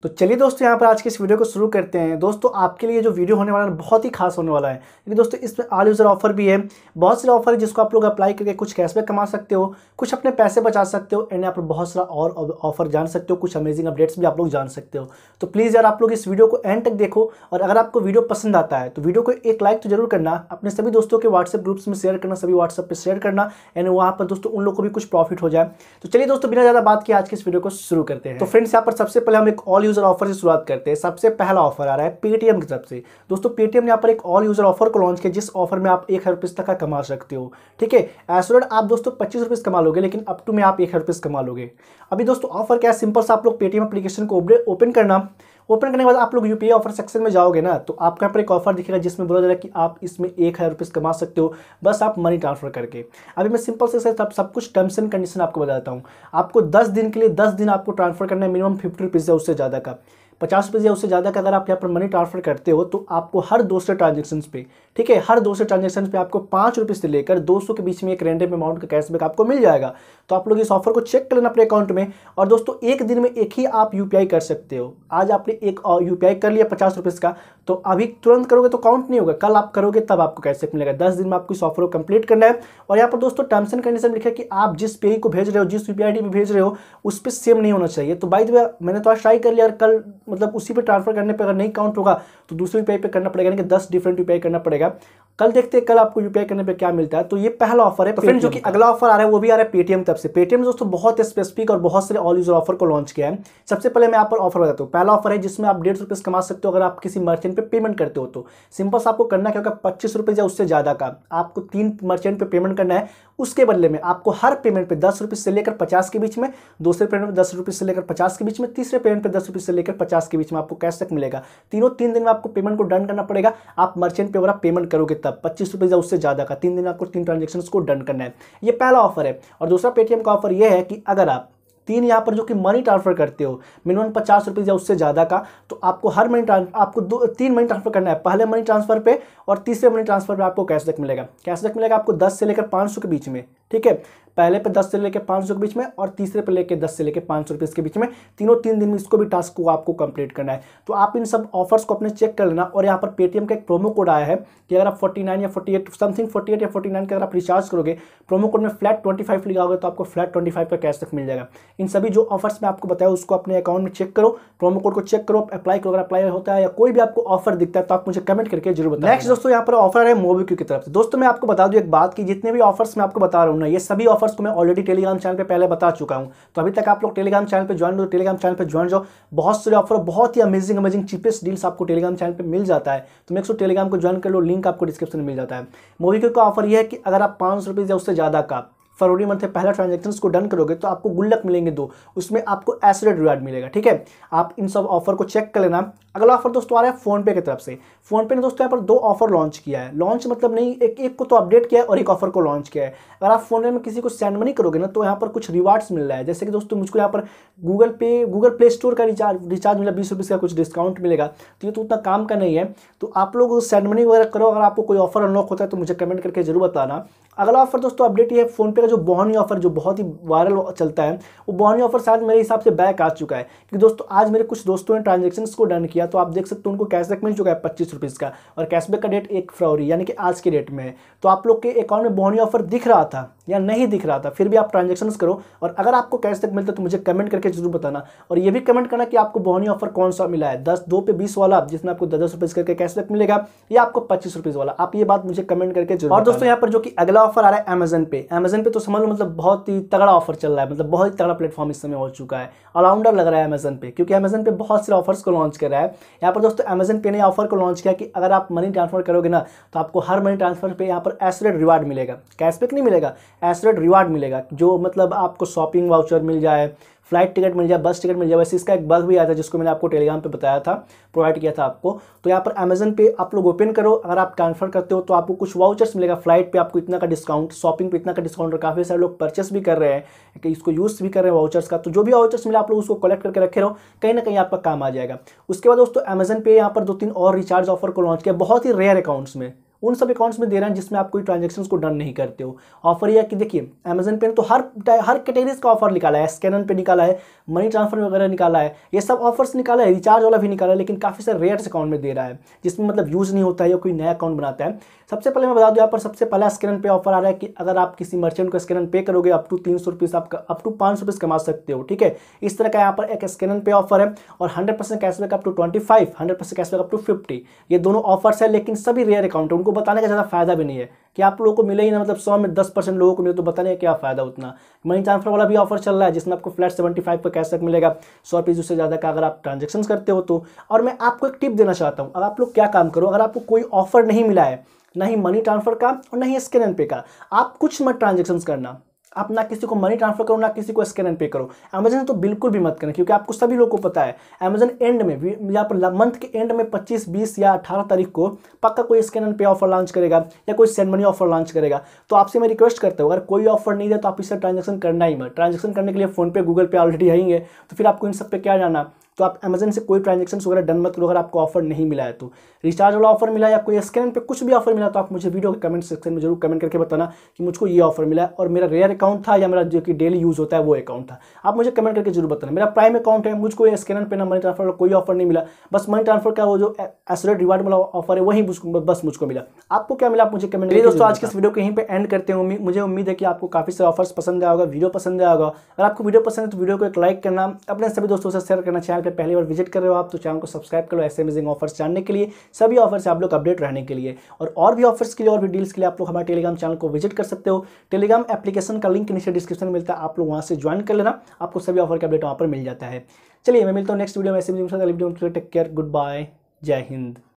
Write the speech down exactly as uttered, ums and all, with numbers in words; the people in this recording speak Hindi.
तो चलिए दोस्तों यहाँ पर आज की इस वीडियो को शुरू करते हैं। दोस्तों आपके लिए जो वीडियो होने वाला है बहुत ही खास होने वाला है, क्योंकि दोस्तों इसमें ऑल यूज़र ऑफर भी है। बहुत सारे ऑफर है जिसको आप लोग अप्लाई करके कुछ कैशबैक कमा सकते हो, कुछ अपने पैसे बचा सकते हो, एंड यहाँ पर बहुत सारा और ऑफर जान सकते हो, कुछ अमेजिंग अपडेट्स भी आप लोग जान सकते हो। तो प्लीज़ यार आप लोग इस वीडियो को एंड तक देखो, और अगर आपको वीडियो पसंद आता है तो वीडियो को एक लाइक तो जरूर करना, अपने सभी दोस्तों के व्हाट्सएप ग्रुप्स में शेयर करना, सभी व्हाट्सएप पर शेयर करना, एंड वहाँ पर दोस्तों उन लोग को भी कुछ प्रॉफिट हो जाए। तो चलिए दोस्तों बिना ज़्यादा बात किए आज की इस वीडियो को शुरू करते हैं। तो फ्रेंड्स यहाँ पर सबसे पहले हम एक ऑल यूज़र ऑफर से शुरुआत करते हैं। सबसे पहला ऑफर आ रहा है पेटीएम की तरफ से। दोस्तों पेटीएम ने यहाँ पर एक ऑल यूजर ऑफर को लॉन्च किया, जिस ऑफर में आप एक हजार रुपीज तक का कमा सकते हो। ठीक है, एसोलेट आप दोस्तों पच्चीस रुपीज कमा लोगे, लेकिन अप टू में आप एक हजार रुपीज कमा लोगे। अभी दोस्तों ऑफर क्या है, सिंपल सा आप लोग पेटीएम एप्लीकेशन को ओपन करना। ओपन करने के बाद आप लोग यूपीआई ऑफर सेक्शन में जाओगे ना, तो आपका यहाँ पर एक ऑफर दिखेगा जिसमें बोला जा रहा है कि आप इसमें एक हज़ार रुपये कमा सकते हो, बस आप मनी ट्रांसफर करके। अभी मैं सिंपल से सब सब कुछ टर्म्स एंड कंडीशन आपको बता देता हूँ। आपको दस दिन के लिए दस दिन आपको ट्रांसफर करना है, मिनिमम फिफ्टी रुपीज़ या उससे ज़्यादा का, पचास रुपये या उससे ज़्यादा का अगर आप यहाँ पर मनी ट्रांसफर करते हो तो आपको हर दूसरे ट्रांजेक्शन पे, ठीक है, हर दूसरे ट्रांजेक्शन पे आपको पाँच रुपये से लेकर दो सौ के बीच में एक रैंडम अमाउंट का कैशबैक आपको मिल जाएगा। तो आप लोग इस ऑफर को चेक कर लेना अपने अकाउंट में। और दोस्तों एक दिन में एक ही आप यूपीआई कर सकते हो। आज आपने एक यूपीआई कर लिया पचास रुपये का, तो अभी तुरंत करोगे तो काउंट नहीं होगा, कल आप करोगे तब आपको कैशबैक मिलेगा। दस दिन में आपको इस ऑफर को कंप्लीट करना है। और यहाँ पर दोस्तों टर्म्स एंड कंडीशन लिखा है कि आप जिस पे को भेज रहे हो, जिस यूपीआई पे भेज रहे हो, उस पर सेम नहीं होना चाहिए। तो बाय द वे मैंने तो आज ट्राई कर लिया, और कल मतलब उसी पे ट्रांसफर करने पे अगर नहीं काउंट होगा तो दूसरे यूपीआई पे करना पड़ेगा, यानी कि दस डिफरेंट यूपीआई करना पड़ेगा। कल देखते हैं कल आपको यूपीआई करने पे क्या मिलता है। तो ये पहला ऑफर है। तो फ्रेंड जो कि अगला ऑफर आ रहा है वो भी आ रहा है पेटीएम तरफ से। पेटीएम दोस्तों बहुत स्पेसिफिक और बहुत सारे ऑल यूजर ऑफर को लॉन्च किया है। सबसे पहले मैं यहाँ पर ऑफर बताता हूँ। पहला ऑफर है जिसमें आप डेढ़ सौ रुपये कमा सकते हो अगर आप किसी मर्चेंट पे पेमेंट करते हो। तो सिंपल से आपको करना क्या होगा, पच्चीस रुपये या उससे ज्यादा का आपको तीन मर्चेंट पे पेमेंट करना है। उसके बदले में आपको हर पेमेंट पे दस रुपये से लेकर पचास के बीच में, दूसरे पेमेंट पे दस रुपये से लेकर पचास के बीच में, तीसरे पेमेंट पे दस रुपये से लेकर पचास के बीच में आपको कैशबैक मिलेगा। तीनों तीन दिन में आपको पेमेंट को डन करना पड़ेगा। आप मर्चेंट पे अगर आप पेमेंट करोगे तब पच्चीस रुपये या उससे ज्यादा का तीन दिन आपको तीन ट्रांजेक्शन को डन करना है। ये पहला ऑफर है। और दूसरा पेटीएम का ऑफर यह है कि अगर आप तीन यहाँ पर जो कि मनी ट्रांसफर करते हो, मिनिमम पचास रुपये या उससे ज़्यादा का, तो आपको हर मनी ट्रांसफर आपको दो तीन मनी ट्रांसफर करना है। पहले मनी ट्रांसफर पे और तीसरे मनी ट्रांसफर पे आपको कैशबैक मिलेगा। कैशबैक मिलेगा आपको दस से लेकर पाँच सौ के बीच में। ठीक है, पहले पे दस से लेकर पाँच सौ के बीच में और तीसरे पे लेकर दस से लेकर पाँच सौ रुपये के बीच में। तीनों तीन दिन में इसको भी टास्क को आपको कंप्लीट करना है। तो आप इन सब ऑफर्स को अपने चेक कर लेना। और यहाँ पर पेटीएम का एक प्रोमो कोड आया है कि अगर आप फोर्टी नाइन या forty eight something forty eight या फोर्टी नाइन का अगर आप रिचार्ज करोगे, प्रोमो कोड में फ्लैट ट्वेंटी फाइव लिखाओगे तो आपको फ्लैट ट्वेंटी फाइव का कैशबैक मिल जाएगा। इन सभी जो ऑफर्स मैं आपको बताया उसको अपने अकाउंट में चेक करो, प्रोमो कोड को चेक करो, अप्लाई करो। अगर अप्लाई होता है या कोई भी आपको ऑफर दिखता है तो आप मुझे कमेंट करके जरूर बताएं। नेक्स्ट दोस्तों यहाँ पर ऑफर है मोबीक्विक की तरफ से। दोस्तों मैं आपको बता दूं एक बात की, जितने भी ऑफर्स मैं आपको बता रहा हूँ ना, ये सभी ऑफर्स को मैं ऑलरेडी टेलीग्राम चैनल पे पहले बता चुका हूं। तो अभी तक आप लोग टेलीग्राम चैनल पे ज्वाइन हो, टेलीग्राम चैनल पे ज्वाइन जाओ। बहुत सारे ऑफर, बहुत ही अमेजिंग अमेजिंग चीपेस्ट डील्स आपको टेलीग्राम चैनल पे मिल जाता है। तो मेक श्योर टेलीग्राम को ज्वाइन कर लो, लिंक आपको डिस्क्रिप्शन में मिल जाता है। मोबीक्विक का ऑफर यह है कि अगर आप पाँच सौ रुपये या उससे ज्यादा का फरवरी मंथ में पहला ट्रांजेक्शन को डन करोगे तो आपको गुल्लक मिलेंगे दो, उसमें आपको एसोलेट रिवार्ड मिलेगा। ठीक है, आप इन सब ऑफर को चेक कर लेना। अगला ऑफर दोस्तों आ रहा है फोनपे की तरफ से। फोनपे ने दोस्तों यहाँ पर दो ऑफर लॉन्च किया है। लॉन्च मतलब नहीं, एक एक को तो अपडेट किया है और एक ऑफर को लॉन्च किया है। अगर आप फोनपे में किसी को सेंड मनी करोगे ना तो यहाँ पर कुछ रिवार्ड्स मिल रहा है। जैसे कि दोस्तों मुझको यहाँ पर Google Pay Google Play Store का रिचार्ज रिचार्ज मिला, बीस रुपये का कुछ डिस्काउंट मिलेगा। तो ये तो उतना काम का नहीं है। तो आप लोग सेंड मनी वगैरह करो। अगर आपको कोई ऑफर अनलॉक होता है तो मुझे कमेंट करके जरूर बताना। अगला ऑफर दोस्तों अपडेट ये है फोनपे का जो बोहनी ऑफर जो बहुत ही वायरल चलता है, वो बोहनी ऑफर शायद मेरे हिसाब से बैक आ चुका है। क्योंकि दोस्तों आज मेरे कुछ दोस्तों ने ट्रांजेक्शन को डन किया तो आप देख सकते हो उनको कैशबैक मिल चुका है पच्चीस रुपीज़ का। और कैशबैक का डेट एक फरवरी यानी कि आज के डेट में है। तो आप लोग के अकाउंट में बोहनी ऑफर दिख रहा था या नहीं दिख रहा था, फिर भी आप ट्रांजेक्शन करो। और अगर आपको कैशबैक मिलता है तो मुझे कमेंट करके जरूर बताना। और ये भी कमेंट करना कि आपको बोहनी ऑफर कौन सा मिला है, दस दो पे बीस वाला जिसमें आपको दस दस रुपये करके कैशबैक मिलेगा, या आपको पच्चीस रुपीज़ वाला। आप ये बात मुझे कमेंट करके जरूर। और दोस्तों यहाँ पर जो कि अगला ऑफर आ रहा है अमेजन पे। अमेजन पे तो समझ लो मतलब बहुत ही तगड़ा ऑफर चल रहा है, मतलब बहुत ही तगड़ा प्लेटफॉर्म इस समय हो चुका है। ऑलराउंडर लग रहा है अमेजन पे, क्योंकि अमेजन पे बहुत सारे ऑफर्स को लॉन्च कर रहा है। यहाँ पर दोस्तों अमेजन पे ने ऑफर को लॉन्च किया कि अगर आप मनी ट्रांसफर करोगे ना तो आपको हर मनी ट्रांसफर पे यहाँ पर एसोलेट रिवार्ड मिलेगा। कैशबैक नहीं मिलेगा, एसोलेट रिवार्ड मिलेगा, जो मतलब आपको शॉपिंग वाउचर मिल जाए, फ्लाइट टिकट मिल जाए, बस टिकट मिल जाए। वैसे इसका एक बग भी आया था जिसको मैंने आपको टेलीग्राम पे बताया था, प्रोवाइड किया था आपको। तो यहाँ पर अमेजन पे आप लोग ओपन करो, अगर आप ट्रांसफर करते हो तो आपको कुछ वाउचर्स मिलेगा। फ्लाइट पे आपको इतना का डिस्काउंट, शॉपिंग पे इतना का डिस्काउंट, और काफ़ी सारे लोग परचेस भी कर रहे हैं कि इसको यूज़ भी कर रहे हैं वाउचर्स का। तो जो भी वाउचर्स मिला आप लोग उसको कलेक्ट करके रखे रहो, कहीं ना कहीं आपका काम आ जाएगा। उसके बाद दोस्तों अमेजन पे यहाँ पर दो तीन और रिचार्ज ऑफर को लॉन्च किया बहुत ही रेयर अकाउंट्स में। उन सब अकाउंट्स में दे रहे हैं जिसमें आप कोई ट्रांजेक्शन्स को डन नहीं करते हो। ऑफर यह है कि देखिए अमेजन पे तो हर हर कैटेगरीज का ऑफर निकाला है, स्कैनर पे निकाला है, मनी ट्रांसफर वगैरह निकाला है, ये सब ऑफर्स निकाला है, रिचार्ज वाला भी निकाला है, लेकिन काफ़ी सारे रेयर्स अकाउंट में दे रहा है जिसमें मतलब यूज़ नहीं होता है या कोई नया अकाउंट बनाता है। सबसे पहले मैं बता दूं यहाँ पर सबसे पहला स्कैनर पे ऑफर आ रहा है कि अगर आप किसी मर्चेंट को स्कैनर पे करोगे अप टू तीन सौ रुपीज़ आप अप टू पाँच सौ रुपीज़ कमा सकते हो। ठीक है, इस तरह का यहाँ पर एक स्कैनर पे ऑफर है और hundred percent cashback up to twenty five, hundred percent cashback up to fifty, ये दोनों ऑफर्स है, लेकिन सभी रेयर अकाउंट है, उनको बताने का ज़्यादा फायदा भी नहीं है कि आप लोगों को मिले ही ना, मतलब सौ में दस परसेंट लोगों को मिले तो बताने का क्या फायदा उतना। मनी ट्रांसफर वाला भी ऑफर चल रहा है जिसमें आपको फ्लैट सेवेंटी फाइव का कैशबैक मिलेगा, सौ रुपीज़ उससे ज़्यादा का अगर आप ट्रांजेक्शन करते हो तो। और मैं आपको एक टिप देना चाहता हूँ, अगर आप लोग क्या काम करो, अगर आपको कोई ऑफर नहीं मिला है, ना ही मनी ट्रांसफर का और ना ही स्कैन पे का, आप कुछ मत ट्रांजेक्शन करना, आप ना किसी को मनी ट्रांसफर करो ना किसी को स्कैन एंड पे करो। अमेजन तो बिल्कुल भी मत करें, क्योंकि आपको सभी लोगों को पता है अमेजन एंड में यहाँ पर मंथ के एंड में पच्चीस, बीस या अठारह तारीख को पक्का कोई scan and pay offer launch करेगा या कोई सेंड मनी ऑफर लॉन्च करेगा। तो आपसे मैं रिक्वेस्ट करता हूँ अगर कोई ऑफर नहीं है तो आप इससे ट्रांजेक्शन करना ही मत। ट्रांजेक्शन करने के लिए फोन पे, गूगल पे ऑलरेडी आएंगे, तो फिर आपको इन सब पे क्या जाना। तो आप अमेजन से कोई ट्रांजेक्शन वगैरह डन मत करो अगर आपको ऑफर नहीं मिला है तो। रिचार्ज वाला ऑफर मिला या कोई स्कैन पे कुछ भी ऑफर मिला तो आप मुझे वीडियो के कमेंट सेक्शन में जरूर कमेंट करके बताना कि मुझको ये ऑफर मिला और मेरा रेयर अकाउंट था या मेरा जो कि डेली यूज होता है वो अकाउंट था। आप मुझे कमेंट करके जरूर बताना। मेरा प्राइम अकाउंट है, मुझको स्कैनर पे ना मनी ट्रांसफर कोई ऑफर नहीं मिला, बस मनी ट्रांसफर का वो जो एसोलेट रिवार्ड वाला ऑफर है वही बस मुझको मिला। आपको क्या मिला आप मुझे कमेंट करके। दोस्तों आज के इस वीडियो को यहीं पे एंड करते हैं। मुझे उम्मीद है कि आपको काफी सारे ऑफर्स पसंद आया होगा, वीडियो पसंद आया होगा। अगर आपको वीडियो पसंद है तो वीडियो को एक लाइक करना, अपने सभी दोस्तों से शेयर करना। चैनल पे पहली बार विजिट कर रहे हो आप तो चैनल को सब्सक्राइब करो ऐसे अमेजिंग ऑफर्स जानने के लिए, सभी ऑफर्स आप लोग अपडेट रहने के लिए। और और भी ऑफर्स के लिए और भी डील्स के लिए आप लोग हमारे टेलीग्राम चैनल को विजिट कर सकते हो। टेलीग्राम एप्लीकेशन का लिंक नीचे डिस्क्रिप्शन में मिलता है, आप लोग वहां से ज्वाइन कर लेना, आपको सभी ऑफर का अपडेट वहां पर मिल जाता है। चलिए मैं मिलता हूँ नेक्स्ट वीडियो में ऐसे वीडियो में। टेक केयर, गुड बाय, जय हिंद।